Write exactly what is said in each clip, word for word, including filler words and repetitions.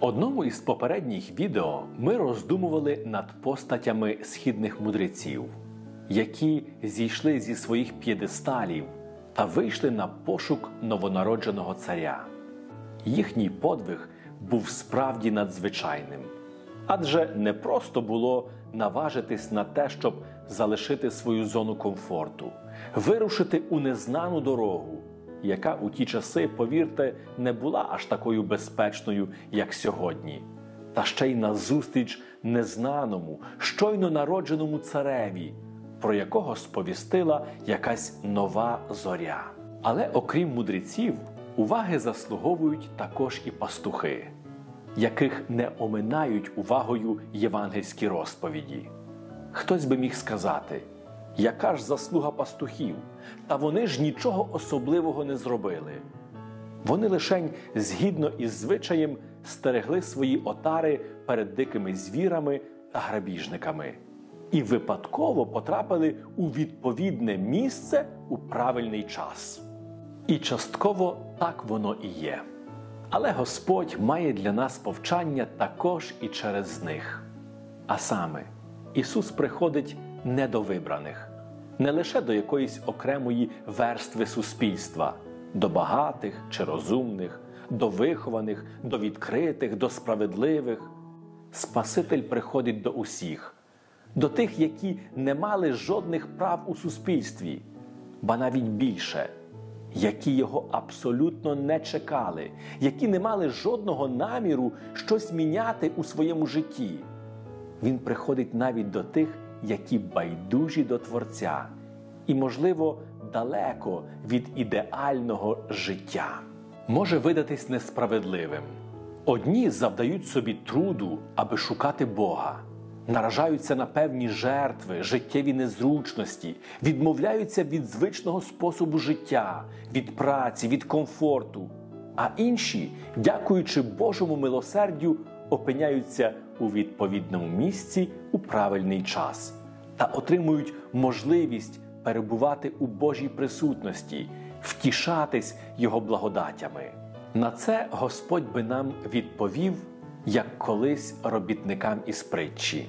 одному із попередніх відео ми роздумували над постатями східних мудреців, які зійшли зі своїх п'єдесталів та вийшли на пошук новонародженого царя. Їхній подвиг був справді надзвичайним. Адже не просто було наважитись на те, щоб залишити свою зону комфорту, вирушити у незнану дорогу, яка у ті часи, повірте, не була аж такою безпечною, як сьогодні. Та ще й назустріч незнаному, щойно народженому цареві, про якого сповістила якась нова зоря. Але окрім мудреців, уваги заслуговують також і пастухи, яких не оминають увагою євангельські розповіді. Хтось би міг сказати, яка ж заслуга пастухів? Та вони ж нічого особливого не зробили. Вони лишень, згідно із звичаєм, стерегли свої отари перед дикими звірами та грабіжниками. І випадково потрапили у відповідне місце у правильний час. І частково так воно і є. Але Господь має для нас повчання також і через них. А саме, Ісус приходить не до вибраних, не лише до якоїсь окремої верстви суспільства, до багатих чи розумних, до вихованих, до відкритих, до справедливих. Спаситель приходить до усіх, до тих, які не мали жодних прав у суспільстві, ба навіть більше, які його абсолютно не чекали, які не мали жодного наміру щось міняти у своєму житті. Він приходить навіть до тих, які байдужі до Творця і, можливо, далеко від ідеального життя. Може видатись несправедливим. Одні завдають собі труду, аби шукати Бога, наражаються на певні жертви, життєві незручності, відмовляються від звичного способу життя, від праці, від комфорту. А інші, дякуючи Божому милосердю, опиняються у відповідному місці у правильний час та отримують можливість перебувати у Божій присутності, втішатись Його благодатями. На це Господь би нам відповів, як колись робітникам із притчі.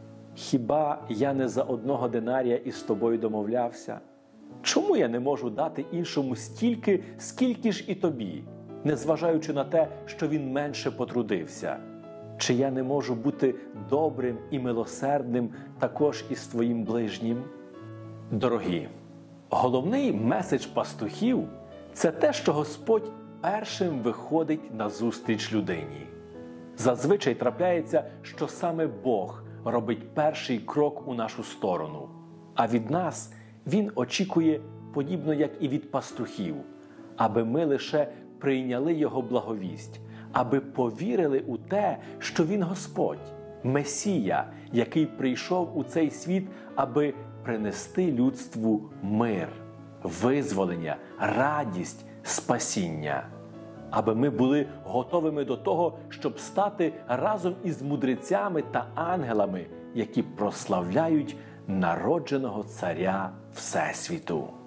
«Хіба я не за одного динарія із тобою домовлявся? Чому я не можу дати іншому стільки, скільки ж і тобі, незважаючи на те, що він менше потрудився? Чи я не можу бути добрим і милосердним також із твоїм ближнім?» Дорогі, головний меседж пастухів – це те, що Господь першим виходить назустріч людині. Зазвичай трапляється, що саме Бог робить перший крок у нашу сторону, а від нас Він очікує, подібно як і від пастухів, аби ми лише прийняли Його благовість, аби повірили у те, що Він Господь, Месія, який прийшов у цей світ, аби принести людству мир, визволення, радість, спасіння. Аби ми були готовими до того, щоб стати разом із мудрецями та ангелами, які прославляють народженого Царя Всесвіту.